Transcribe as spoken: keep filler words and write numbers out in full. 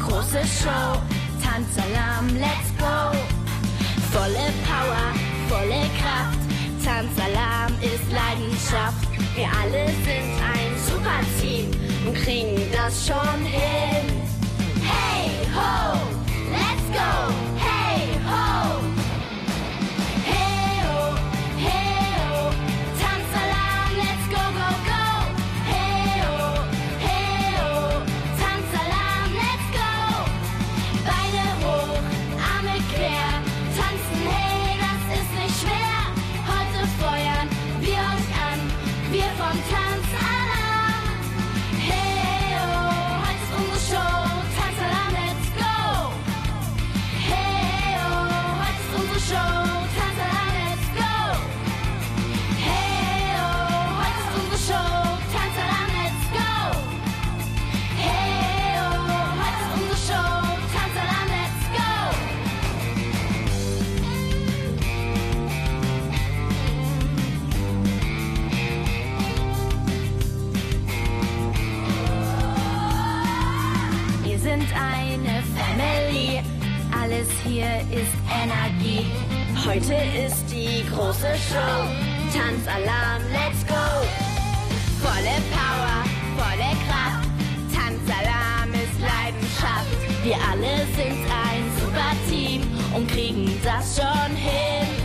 große Show. Tanzalarm, let's go. Volle Power, volle Kraft. Tanzalarm ist Leidenschaft. Wir alle sind ein super Team und kriegen das schon hin. Hey ho, let's go. Hey ho. Hey ho, hey ho. Tanzalarm, let's go, go, go. Hey ho, hey ho. Tanzalarm, let's go. Beine hoch, Arme quer. Tanzen, hey, das ist nicht schwer. Heute feuern wir euch an. Wir vom Tanzalarm. Hey oh, heute ist unsere Show. Tanzalarm, let's go. Hey oh, heute ist unsere Show. Tanzalarm, let's go. Hey oh, heute ist unsere Show. Tanzalarm, let's go. Hey oh, heute ist unsere Show. Tanzalarm, let's go. Wir sind eine Family, alles hier ist Energie. Heute ist die große Show, Tanzalarm, let's go. Volle Power, volle Kraft, Tanzalarm ist Leidenschaft. Wir alle sind ein super Team und kriegen das schon hin.